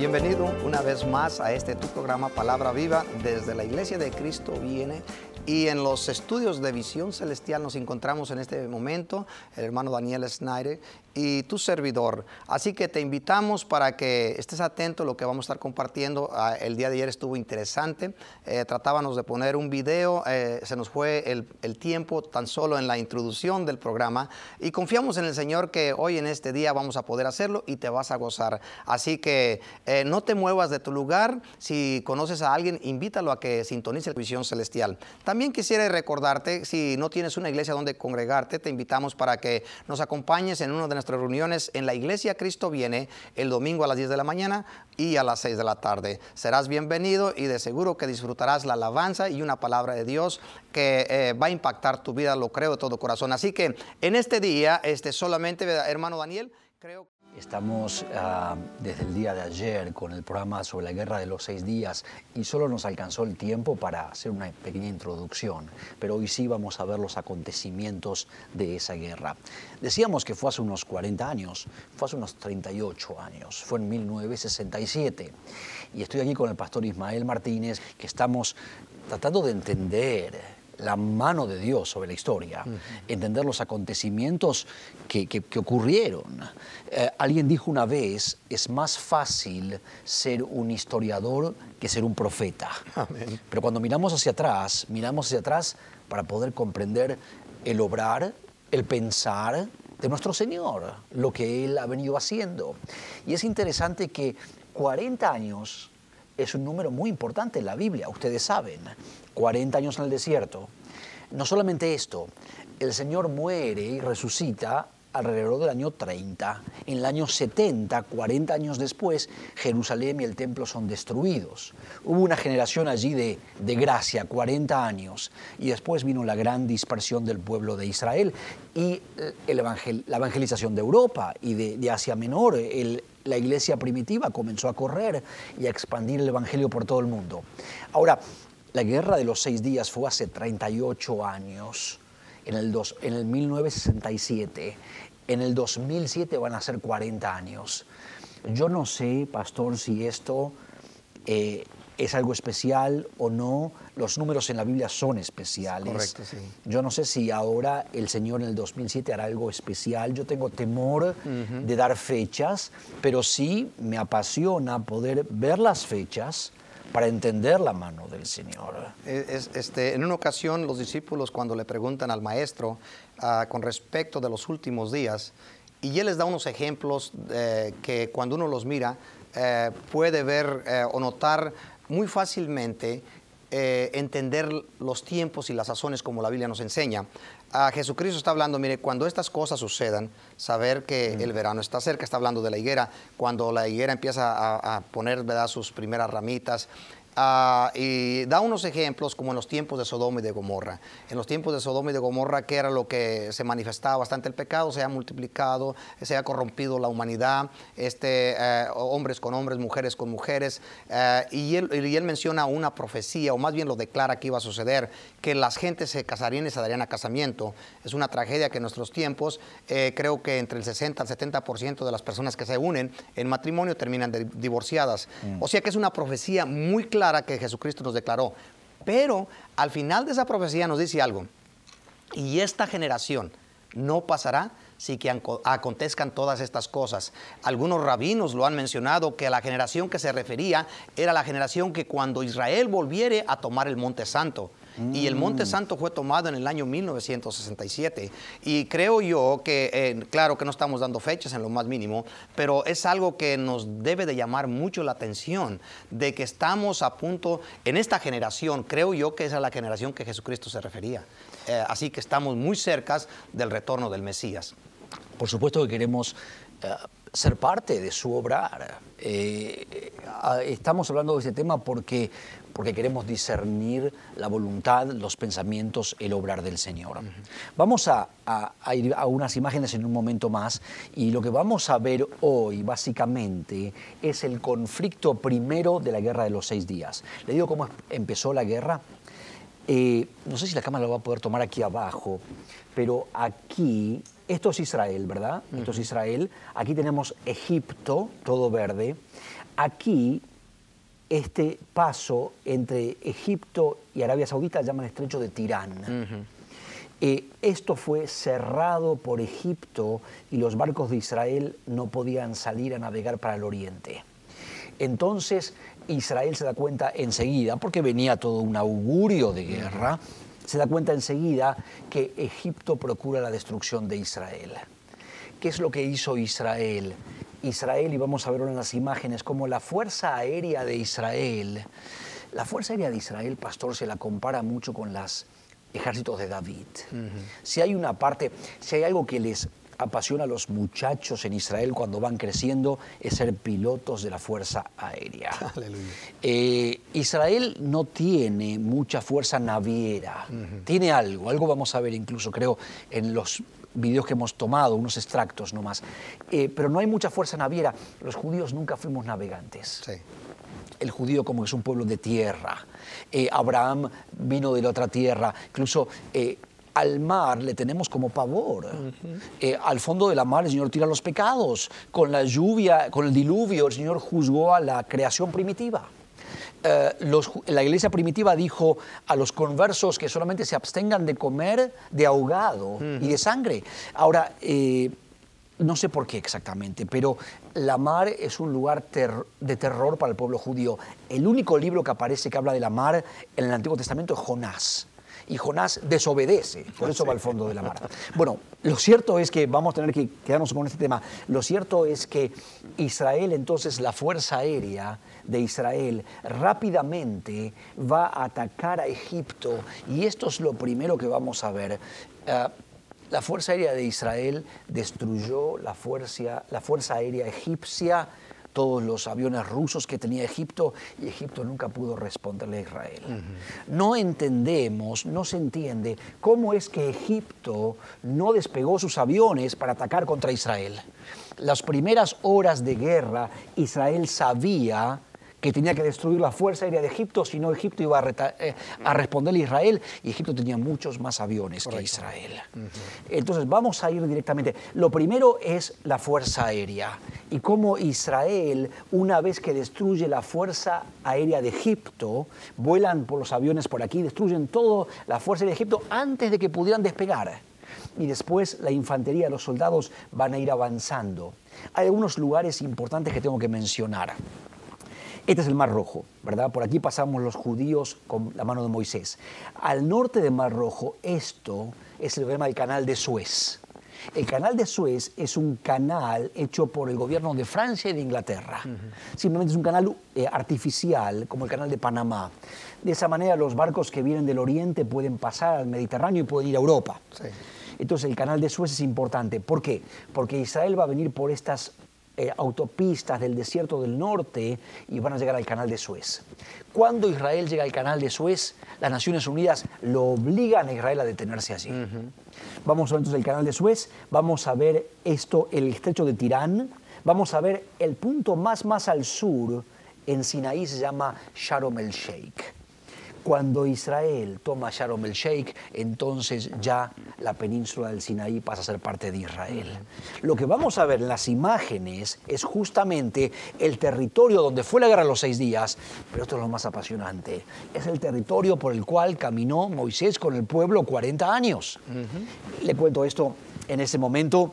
Bienvenido una vez más a este tu programa Palabra Viva desde la Iglesia de Cristo Viene. Y en los estudios de Visión Celestial nos encontramos en este momento el hermano Daniel Snyder y tu servidor. Así que te invitamos para que estés atento a lo que vamos a estar compartiendo. El día de ayer estuvo interesante. Tratábamos de poner un video. Se nos fue el tiempo tan solo en la introducción del programa. Y confiamos en el Señor que hoy en este día vamos a poder hacerlo y te vas a gozar. Así que no te muevas de tu lugar. Si conoces a alguien, invítalo a que sintonice Visión Celestial. También quisiera recordarte, si no tienes una iglesia donde congregarte, te invitamos para que nos acompañes en una de nuestras reuniones en la Iglesia Cristo Viene el domingo a las 10 de la mañana y a las 6 de la tarde. Serás bienvenido y de seguro que disfrutarás la alabanza y una palabra de Dios que va a impactar tu vida, lo creo de todo corazón. Así que en este día, solamente, hermano Daniel, creo que... Estamos desde el día de ayer con el programa sobre la Guerra de los 6 días y solo nos alcanzó el tiempo para hacer una pequeña introducción, pero hoy sí vamos a ver los acontecimientos de esa guerra. Decíamos que fue hace unos 40 años, fue hace unos 38 años, fue en 1967 y estoy aquí con el pastor Ismael Martínez, que estamos tratando de entender la mano de Dios sobre la historia, entender los acontecimientos que ocurrieron. Alguien dijo una vez, es más fácil ser un historiador que ser un profeta. Amén. Pero cuando miramos hacia atrás para poder comprender el obrar, el pensar de nuestro Señor, lo que Él ha venido haciendo. Y es interesante que 40 años es un número muy importante en la Biblia, ustedes saben, 40 años en el desierto. No solamente esto, el Señor muere y resucita alrededor del año 30. En el año 70, 40 años después, Jerusalén y el templo son destruidos. Hubo una generación allí de gracia, 40 años, y después vino la gran dispersión del pueblo de Israel y la evangelización de Europa y de Asia Menor. La iglesia primitiva comenzó a correr y a expandir el evangelio por todo el mundo. Ahora, la Guerra de los 6 días fue hace 38 años, en el 1967. En el 2007 van a ser 40 años. Yo no sé, pastor, si esto es algo especial o no. Los números en la Biblia son especiales. Correcto, sí. Yo no sé si ahora el Señor en el 2007 hará algo especial. Yo tengo temor de dar fechas, pero sí me apasiona poder ver las fechas para entender la mano del Señor. En una ocasión, los discípulos, cuando le preguntan al maestro con respecto de los últimos días, y él les da unos ejemplos que cuando uno los mira, puede ver o notar muy fácilmente entender los tiempos y las sazones como la Biblia nos enseña. Jesucristo está hablando, mire, cuando estas cosas sucedan, saber que el verano está cerca. Está hablando de la higuera, cuando la higuera empieza a poner, ¿verdad?, sus primeras ramitas. Y da unos ejemplos como en los tiempos de Sodoma y de Gomorra. En los tiempos de Sodoma y de Gomorra, que era lo que se manifestaba bastante, el pecado se ha multiplicado, se ha corrompido la humanidad, hombres con hombres, mujeres con mujeres, y él menciona una profecía, o más bien lo declara que iba a suceder, que las gentes se casarían y se darían a casamiento. Es una tragedia que en nuestros tiempos, creo que entre el 60 al 70% de las personas que se unen en matrimonio terminan divorciadas. O sea que es una profecía muy clara que Jesucristo nos declaró. Pero al final de esa profecía nos dice algo: y esta generación no pasará sin que acontezcan todas estas cosas. Algunos rabinos lo han mencionado, que la generación que se refería era la generación que cuando Israel volviere a tomar el Monte Santo. Y el Monte Santo fue tomado en el año 1967. Y creo yo que, claro que no estamos dando fechas en lo más mínimo, pero es algo que nos debe de llamar mucho la atención, de que estamos a punto, en esta generación, creo yo que esa es la generación que Jesucristo se refería. Así que estamos muy cerca del retorno del Mesías. Por supuesto que queremos ser parte de su obrar. Estamos hablando de este tema porque queremos discernir la voluntad, los pensamientos, el obrar del Señor. Vamos a ir a unas imágenes en un momento más, y lo que vamos a ver hoy básicamente es el conflicto primero de la Guerra de los 6 días. Le digo cómo empezó la guerra. No sé si la cámara lo va a poder tomar aquí abajo, pero aquí, esto es Israel, ¿verdad? Esto es Israel. Aquí tenemos Egipto, todo verde. aquí, este paso entre Egipto y Arabia Saudita se llama el Estrecho de Tirán. Esto fue cerrado por Egipto y los barcos de Israel no podían salir a navegar para el oriente. Entonces Israel se da cuenta enseguida, porque venía todo un augurio de guerra, se da cuenta enseguida que Egipto procura la destrucción de Israel. ¿Qué es lo que hizo Israel? Israel, y vamos a ver ahora en las imágenes, como la fuerza aérea de Israel. La fuerza aérea de Israel, pastor, se la compara mucho con los ejércitos de David. Si hay una parte, si hay algo que les apasiona a los muchachos en Israel cuando van creciendo, es ser pilotos de la fuerza aérea. Israel no tiene mucha fuerza naviera, tiene algo vamos a ver incluso, creo, en los videos que hemos tomado, unos extractos nomás, pero no hay mucha fuerza naviera. Los judíos nunca fuimos navegantes. Sí. El judío como es un pueblo de tierra. Abraham vino de la otra tierra, incluso al mar le tenemos como pavor. Al fondo de la mar el Señor tira los pecados. Con la lluvia, con el diluvio, el Señor juzgó a la creación primitiva. La iglesia primitiva dijo a los conversos que solamente se abstengan de comer de ahogado y de sangre. Ahora, no sé por qué exactamente, pero la mar es un lugar de terror para el pueblo judío. El único libro que aparece que habla de la mar en el Antiguo Testamento es Jonás. Y Jonás desobedece, por eso va al fondo de la mar. Bueno, lo cierto es que vamos a tener que quedarnos con este tema. Lo cierto es que Israel, entonces, la fuerza aérea de Israel rápidamente va a atacar a Egipto. Y esto es lo primero que vamos a ver. La fuerza aérea de Israel destruyó la fuerza aérea egipcia, todos los aviones rusos que tenía Egipto, y Egipto nunca pudo responderle a Israel. No entendemos, no se entiende cómo es que Egipto no despegó sus aviones para atacar contra Israel. Las primeras horas de guerra, Israel sabía que tenía que destruir la fuerza aérea de Egipto, si no Egipto iba a responderle a Israel, y Egipto tenía muchos más aviones que Israel. Entonces vamos a ir directamente. Lo primero es la fuerza aérea, y cómo Israel, una vez que destruye la fuerza aérea de Egipto, vuelan por los aviones por aquí, destruyen toda la fuerza aérea de Egipto antes de que pudieran despegar. Y después la infantería, los soldados van a ir avanzando. Hay algunos lugares importantes que tengo que mencionar. Este es el Mar Rojo, ¿verdad? Por aquí pasamos los judíos con la mano de Moisés. Al norte del Mar Rojo, esto es el problema del Canal de Suez. El Canal de Suez es un canal hecho por el gobierno de Francia y de Inglaterra. Simplemente es un canal artificial, como el Canal de Panamá. De esa manera los barcos que vienen del oriente pueden pasar al Mediterráneo y pueden ir a Europa. Sí. Entonces el Canal de Suez es importante. ¿Por qué? Porque Israel va a venir por estas autopistas del desierto del norte y van a llegar al Canal de Suez. Cuando Israel llega al Canal de Suez, las Naciones Unidas lo obligan a Israel a detenerse allí. Vamos a ver entonces el Canal de Suez, vamos a ver esto, el Estrecho de Tirán, vamos a ver el punto más al sur, en Sinaí se llama Sharm el Sheikh. Cuando Israel toma Sharm el Sheikh, entonces ya la península del Sinaí pasa a ser parte de Israel. Lo que vamos a ver en las imágenes es justamente el territorio donde fue la guerra de los 6 días, pero esto es lo más apasionante. Es el territorio por el cual caminó Moisés con el pueblo 40 años. Le cuento esto en ese momento.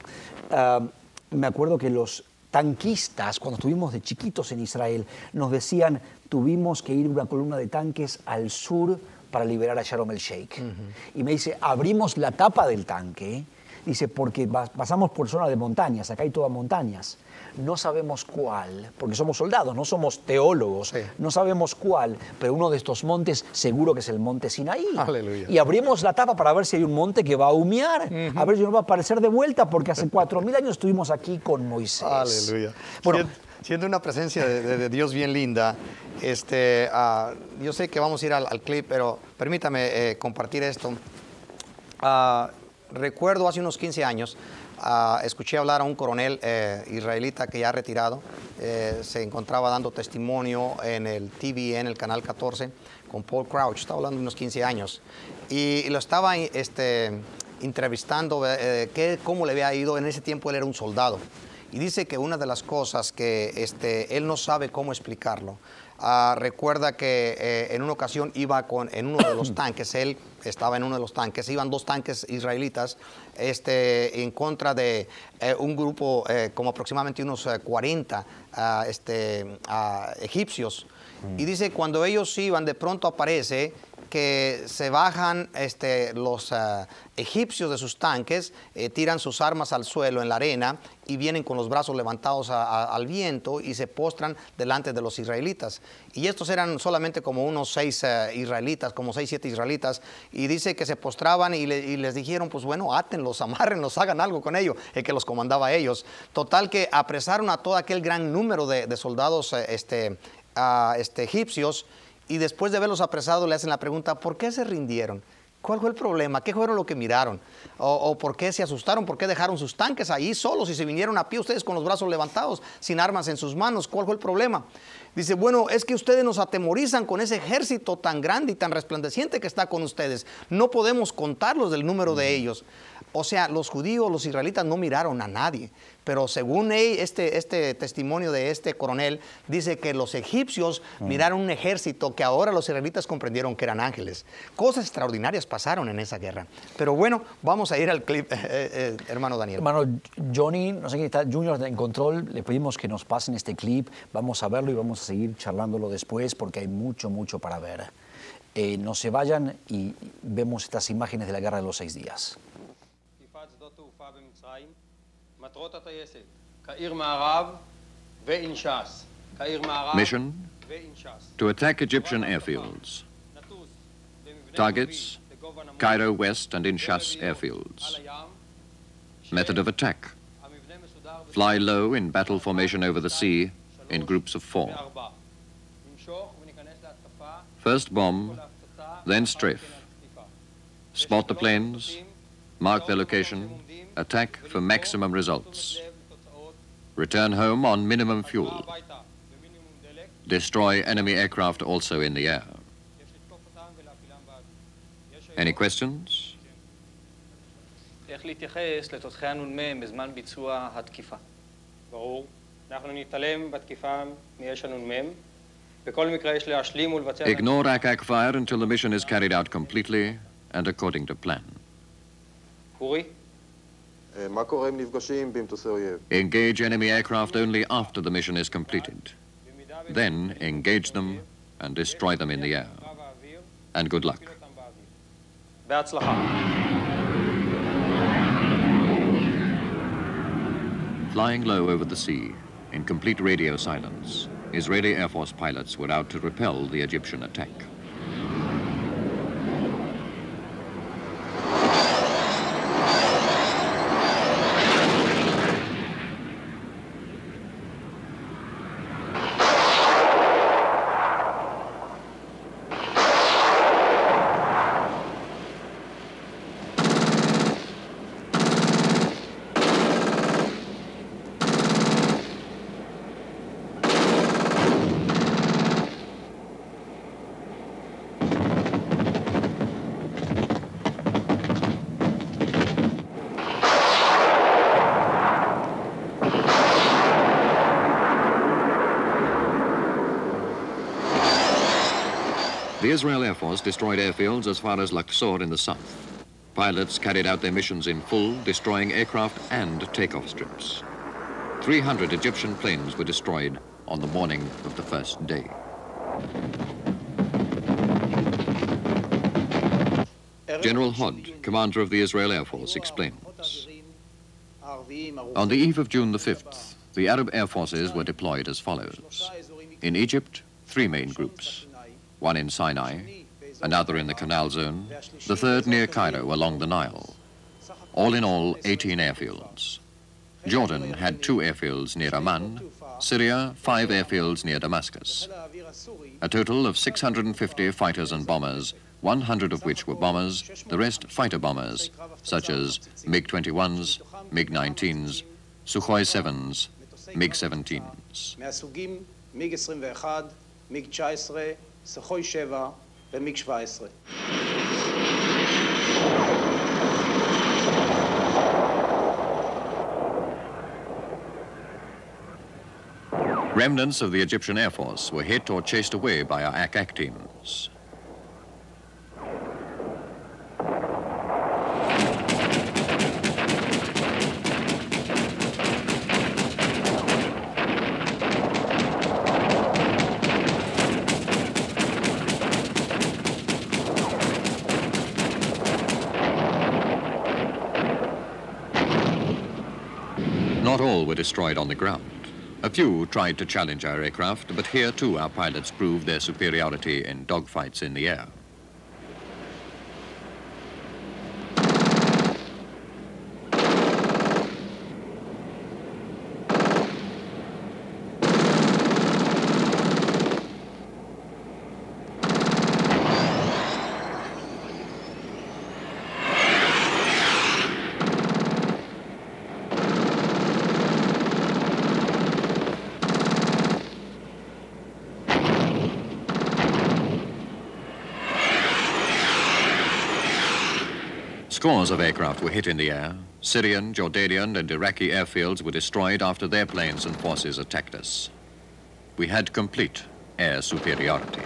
Me acuerdo que los tanquistas, cuando estuvimos de chiquitos en Israel, nos decían, tuvimos que ir una columna de tanques al sur para liberar a Sharm el Sheikh. Y me dice, abrimos la tapa del tanque, dice, porque pasamos por zona de montañas, acá hay todas montañas. No sabemos cuál, porque somos soldados, no somos teólogos, no sabemos cuál, pero uno de estos montes seguro que es el monte Sinaí. Aleluya. Y abrimos la tapa para ver si hay un monte que va a humear, a ver si nos va a aparecer de vuelta, porque hace 4000 años estuvimos aquí con Moisés. Aleluya. Bueno, siendo una presencia de Dios bien linda, yo sé que vamos a ir al clip, pero permítame compartir esto. Recuerdo hace unos 15 años, escuché hablar a un coronel israelita que ya ha retirado, se encontraba dando testimonio en el TVN, el Canal 14, con Paul Crouch, estaba hablando de unos 15 años, y lo estaba entrevistando, cómo le había ido. En ese tiempo él era un soldado, Y dice que una de las cosas que él no sabe cómo explicarlo. Recuerda que en una ocasión iba en uno de los tanques, él estaba en uno de los tanques, iban 2 tanques israelitas en contra de un grupo como aproximadamente unos 40 egipcios. Y dice, cuando ellos iban, de pronto aparece que se bajan los egipcios de sus tanques, tiran sus armas al suelo en la arena y vienen con los brazos levantados al viento y se postran delante de los israelitas. Y estos eran solamente como unos 6 israelitas, como 6, 7 israelitas, y dice que se postraban y les dijeron, pues bueno, átenlos, amárrenlos, hagan algo con ellos, el que los comandaba a ellos. Total que apresaron a todo aquel gran número de soldados egipcios, y después de verlos apresados le hacen la pregunta, ¿por qué se rindieron? ¿Cuál fue el problema? ¿Qué fueron lo que miraron? ¿O por qué se asustaron? ¿Por qué dejaron sus tanques ahí solos y se vinieron a pie ustedes con los brazos levantados, sin armas en sus manos? ¿Cuál fue el problema? Dice, bueno, es que ustedes nos atemorizan con ese ejército tan grande y tan resplandeciente que está con ustedes. No podemos contarlos del número de ellos. O sea, los judíos, los israelitas no miraron a nadie. Pero según este testimonio de este coronel, dice que los egipcios miraron un ejército que ahora los israelitas comprendieron que eran ángeles. Cosas extraordinarias pasaron en esa guerra. Pero bueno, vamos a ir al clip, hermano Daniel. Hermano Johnny, no sé quién está, Junior en control, le pedimos que nos pasen este clip. Vamos a verlo y vamos a seguir charlándolo después porque hay mucho, mucho para ver. No se vayan y vemos estas imágenes de la guerra de los 6 días. Mission: to attack Egyptian airfields. Targets: Cairo West and Inshas airfields. Method of attack: fly low in battle formation over the sea in groups of 4. First bomb, then strafe. Spot the planes, mark their location, attack for maximum results. Return home on minimum fuel. Destroy enemy aircraft also in the air. Any questions? איך להתייחס לתותחי הנ"מ בזמן ביצוע התקיפה? ברור. אנחנו נתעלם בתקיפה מאש הנ"מ. בכל מקרה יש להשלים ולבצע... Ignore ack fire until the mission is carried out completely and according to plan. אורי? מה קורה אם נפגשים במטוסי אויב? Engage enemy aircraft only after the mission is completed. Then engage them and destroy them in the air. And good luck. בהצלחה. Flying low over the sea, in complete radio silence, Israeli Air Force pilots were out to repel the Egyptian attack. The Israel Air Force destroyed airfields as far as Luxor in the south. Pilots carried out their missions in full, destroying aircraft and takeoff strips. 300 Egyptian planes were destroyed on the morning of the first day. General Hod, commander of the Israel Air Force, explains. On the eve of June the 5th, the Arab air forces were deployed as follows. In Egypt, 3 main groups. One in Sinai, another in the Canal Zone, the third near Cairo along the Nile. All in all, 18 airfields. Jordan had 2 airfields near Amman, Syria 5 airfields near Damascus. A total of 650 fighters and bombers, 100 of which were bombers, the rest fighter bombers, such as MiG-21s, MiG-19s, Sukhoi 7s, MiG-17s. MiG-21, MiG-19, סוחוי 7 ומיג 17. Remnants of the Egyptian Air Force were hit or chased away by our Ack teams. Not all were destroyed on the ground. A few tried to challenge our aircraft, but here too our pilots proved their superiority in dogfights in the air. Scores of aircraft were hit in the air. Syrian, Jordanian, and Iraqi airfields were destroyed after their planes and forces attacked us. We had complete air superiority.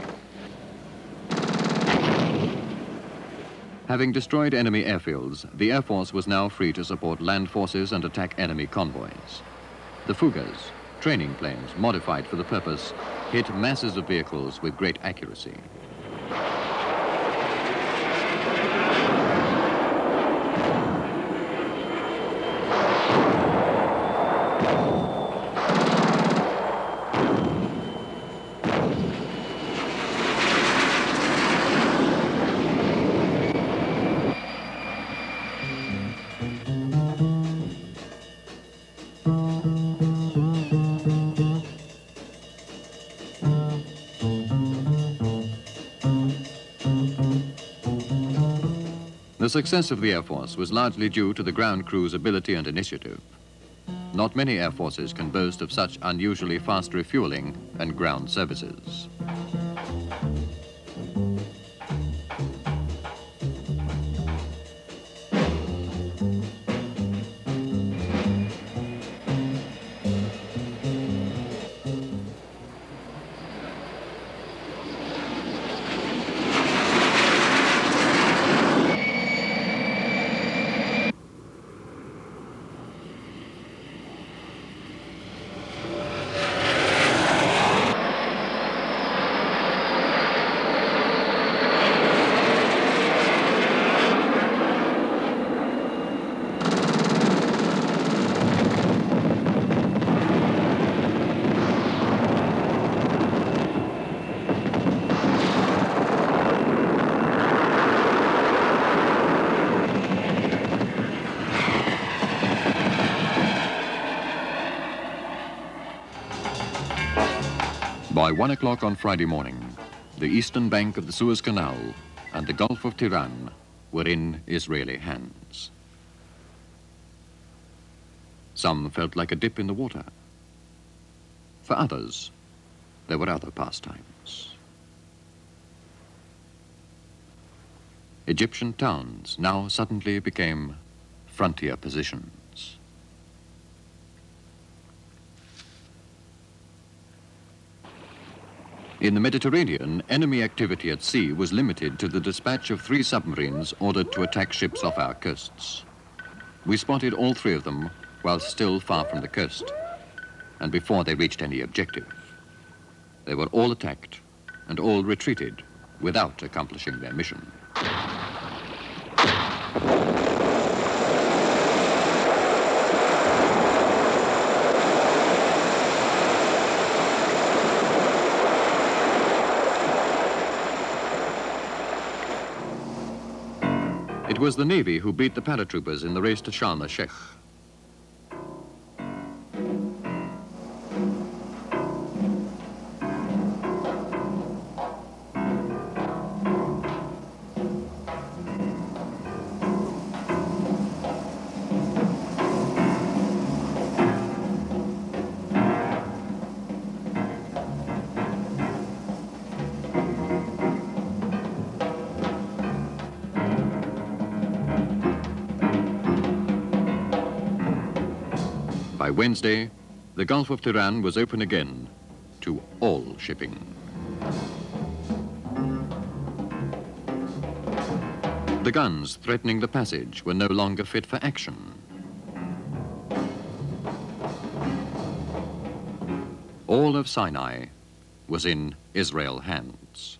Having destroyed enemy airfields, the Air Force was now free to support land forces and attack enemy convoys. The Fugas, training planes modified for the purpose, hit masses of vehicles with great accuracy. The success of the Air Force was largely due to the ground crew's ability and initiative. Not many air forces can boast of such unusually fast refueling and ground services. By 1 o'clock on Friday morning, the eastern bank of the Suez Canal and the Gulf of Tiran were in Israeli hands. Some felt like a dip in the water. For others, there were other pastimes. Egyptian towns now suddenly became frontier positions. In the Mediterranean, enemy activity at sea was limited to the dispatch of 3 submarines ordered to attack ships off our coasts. We spotted all 3 of them while still far from the coast, and before they reached any objective. They were all attacked and all retreated without accomplishing their mission. It was the Navy who beat the paratroopers in the race to Sharm el-Sheikh. By Wednesday, the Gulf of Tiran was open again to all shipping. The guns threatening the passage were no longer fit for action. All of Sinai was in Israel's hands.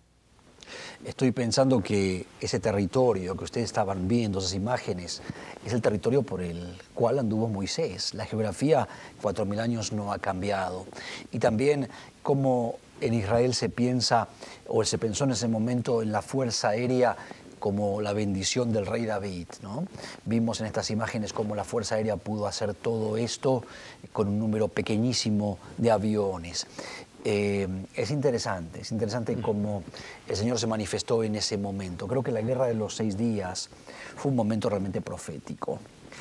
Estoy pensando que ese territorio que ustedes estaban viendo, esas imágenes, es el territorio por el cual anduvo Moisés. La geografía, 4000 años, no ha cambiado. Y también como en Israel se piensa, o se pensó en ese momento, en la fuerza aérea como la bendición del rey David, ¿no? Vimos en estas imágenes cómo la Fuerza Aérea pudo hacer todo esto con un número pequeñísimo de aviones. Es interesante cómo el Señor se manifestó en ese momento. Creo que la Guerra de los 6 días fue un momento realmente profético.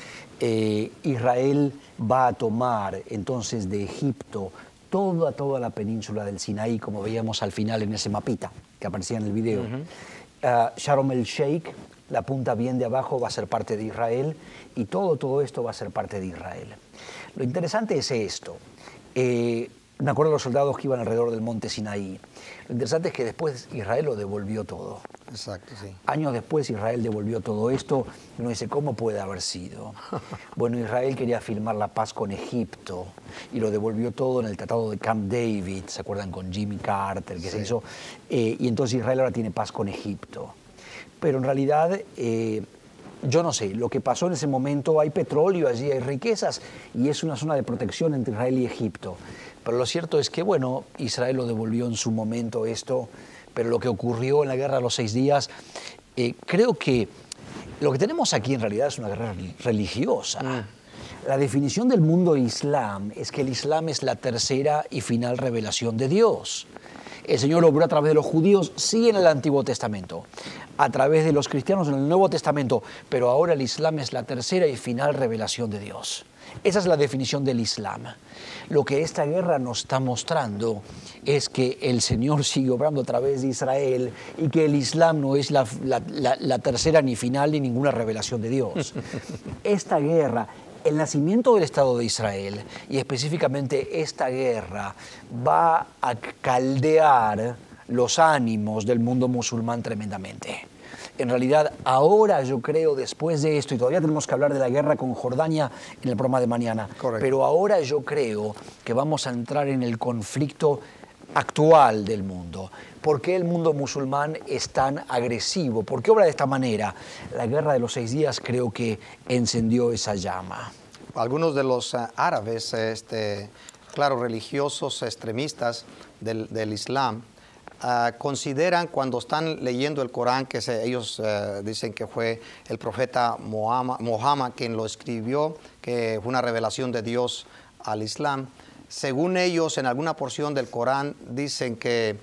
Israel va a tomar entonces de Egipto toda la península del Sinaí, como veíamos al final en ese mapita que aparecía en el video. Sharm el Sheikh, la punta bien de abajo, va a ser parte de Israel, y todo esto va a ser parte de Israel. Lo interesante es esto. Me acuerdo de los soldados que iban alrededor del monte Sinaí. Lo interesante es que después Israel lo devolvió todo. Exacto, sí. Años después Israel devolvió todo esto, y uno dice, ¿cómo puede haber sido? Bueno, Israel quería firmar la paz con Egipto y lo devolvió todo en el Tratado de Camp David, ¿se acuerdan? Con Jimmy Carter, que se hizo. Y entonces Israel ahora tiene paz con Egipto. Pero en realidad, yo no sé, lo que pasó en ese momento, hay petróleo allí, hay riquezas, y es una zona de protección entre Israel y Egipto. Pero lo cierto es que, bueno, Israel lo devolvió en su momento esto, pero lo que ocurrió en la Guerra de los 6 días, creo que lo que tenemos aquí en realidad es una guerra religiosa. La definición del mundo islam es que el Islam es la tercera y final revelación de Dios. El Señor obró a través de los judíos, sí, en el Antiguo Testamento, a través de los cristianos en el Nuevo Testamento, pero ahora el Islam es la tercera y final revelación de Dios. Esa es la definición del Islam. Lo que esta guerra nos está mostrando es que el Señor sigue obrando a través de Israel y que el Islam no es la tercera ni final ni ninguna revelación de Dios. Esta guerra, el nacimiento del Estado de Israel, y específicamente esta guerra, va a caldear los ánimos del mundo musulmán tremendamente. En realidad, ahora yo creo, después de esto, y todavía tenemos que hablar de la guerra con Jordania en el programa de mañana, correcto, pero ahora yo creo que vamos a entrar en el conflicto actual del mundo. ¿Por qué el mundo musulmán es tan agresivo? ¿Por qué obra de esta manera? La Guerra de los 6 días creo que encendió esa llama. Algunos de los árabes, claro, religiosos extremistas del Islam, consideran, cuando están leyendo el Corán, que ellos dicen que fue el profeta Mohammed quien lo escribió, que fue una revelación de Dios al Islam. Según ellos, en alguna porción del Corán dicen que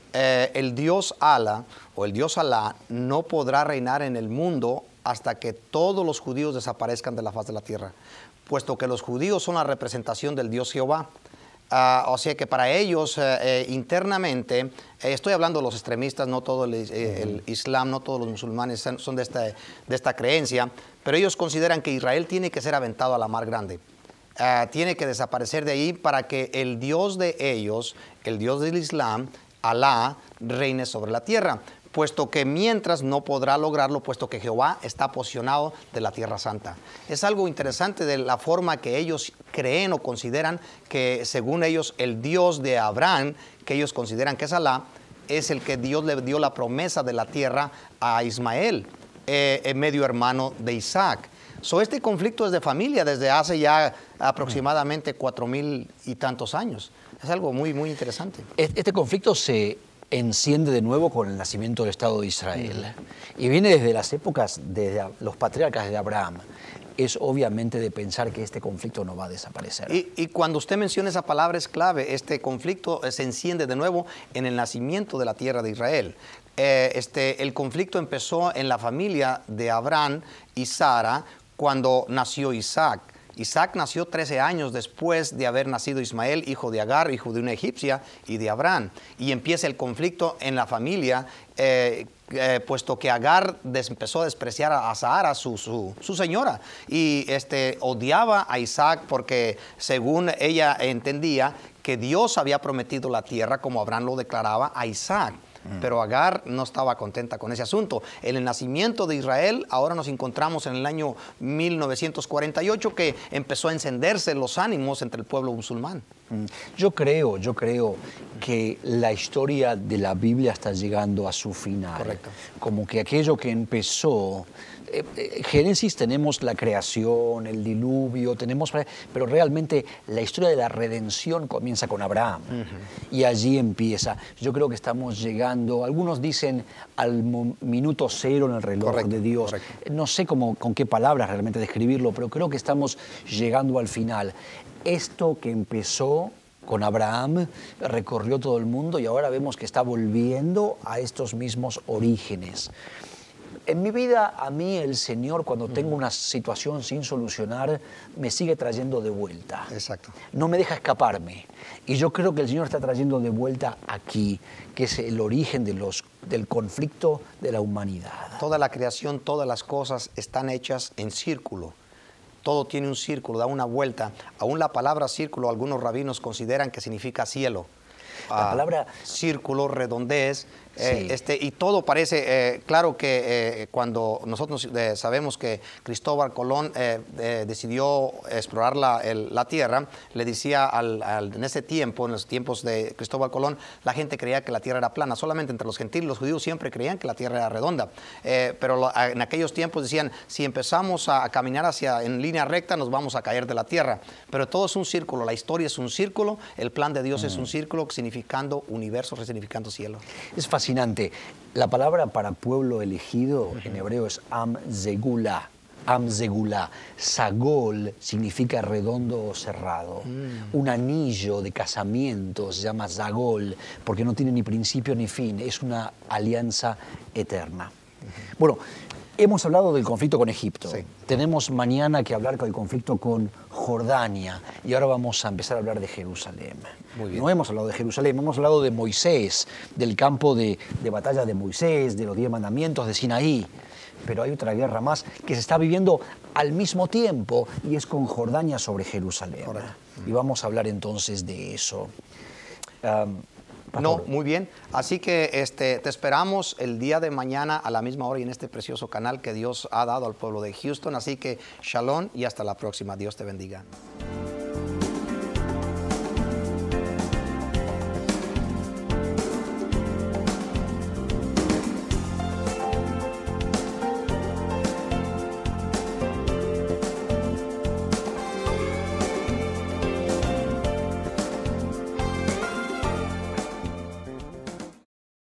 el Dios Allah o el Dios Alá no podrá reinar en el mundo hasta que todos los judíos desaparezcan de la faz de la tierra, puesto que los judíos son la representación del Dios Jehová. O sea que para ellos internamente, estoy hablando de los extremistas, no todo el Islam, no todos los musulmanes son de esta creencia, pero ellos consideran que Israel tiene que ser aventado a la mar grande. Tiene que desaparecer de ahí para que el Dios de ellos, el Dios del Islam, Alá, reine sobre la tierra, puesto que mientras no podrá lograrlo, puesto que Jehová está posicionado de la Tierra Santa. Es algo interesante de la forma que ellos creen o consideran que, según ellos, el Dios de Abraham, que ellos consideran que es Alá, es el que Dios le dio la promesa de la tierra a Ismael, medio hermano de Isaac. Este conflicto es de familia desde hace ya aproximadamente 4000 y tantos años. Es algo muy, muy interesante. Este conflicto se enciende de nuevo con el nacimiento del Estado de Israel. Y viene desde las épocas, desde los patriarcas de Abraham. Es obviamente de pensar que este conflicto no va a desaparecer. Y cuando usted menciona esa palabra es clave. Este conflicto se enciende de nuevo en el nacimiento de la tierra de Israel. El conflicto empezó en la familia de Abraham y Sara cuando nació Isaac. Isaac nació 13 años después de haber nacido Ismael, hijo de Agar, hijo de una egipcia, y de Abraham. Y empieza el conflicto en la familia puesto que Agar empezó a despreciar a Sara, su señora, y odiaba a Isaac porque según ella entendía que Dios había prometido la tierra como Abraham lo declaraba a Isaac. Pero Agar no estaba contenta con ese asunto. En el nacimiento de Israel, ahora nos encontramos en el año 1948 que empezó a encenderse los ánimos entre el pueblo musulmán. Yo creo que la historia de la Biblia está llegando a su final. Correcto. Como que aquello que empezó... Génesis tenemos la creación, el diluvio, pero realmente la historia de la redención comienza con Abraham. Y allí empieza. Yo creo que estamos llegando, algunos dicen al minuto cero en el reloj de Dios. Correcto. No sé con qué palabras realmente describirlo, pero creo que estamos llegando al final. Esto que empezó con Abraham recorrió todo el mundo y ahora vemos que está volviendo a estos mismos orígenes. En mi vida, a mí el Señor, cuando tengo una situación sin solucionar, me sigue trayendo de vuelta. Exacto. No me deja escaparme. Y yo creo que el Señor está trayendo de vuelta aquí, que es el origen del conflicto de la humanidad. Toda la creación, todas las cosas están hechas en círculo. Todo tiene un círculo, da una vuelta. Aún la palabra círculo, algunos rabinos consideran que significa cielo. La palabra círculo, redondez, sí. Y todo parece, claro que cuando nosotros sabemos que Cristóbal Colón decidió explorar la tierra, le decía en ese tiempo, en los tiempos de Cristóbal Colón, la gente creía que la tierra era plana. Solamente entre los gentiles, los judíos siempre creían que la tierra era redonda. Pero en aquellos tiempos decían, si empezamos a caminar en línea recta, nos vamos a caer de la tierra. Pero todo es un círculo, la historia es un círculo, el plan de Dios es un círculo, significando universo, resignificando cielo. Es fascinante. La palabra para pueblo elegido en hebreo es Am Zegula. Am Zegula. Sagol significa redondo o cerrado. Un anillo de casamiento se llama Zagol porque no tiene ni principio ni fin. Es una alianza eterna. Bueno, hemos hablado del conflicto con Egipto. Sí. Tenemos mañana que hablar del conflicto con Jordania. Y ahora vamos a empezar a hablar de Jerusalén. Muy bien. No hemos hablado de Jerusalén, hemos hablado de Moisés, del campo de batalla de Moisés, de los 10 mandamientos de Sinaí. Pero hay otra guerra más que se está viviendo al mismo tiempo y es con Jordania sobre Jerusalén. Correcto. Y vamos a hablar entonces de eso. No, muy bien. Así que te esperamos el día de mañana a la misma hora y en este precioso canal que Dios ha dado al pueblo de Houston. Así que shalom y hasta la próxima. Dios te bendiga.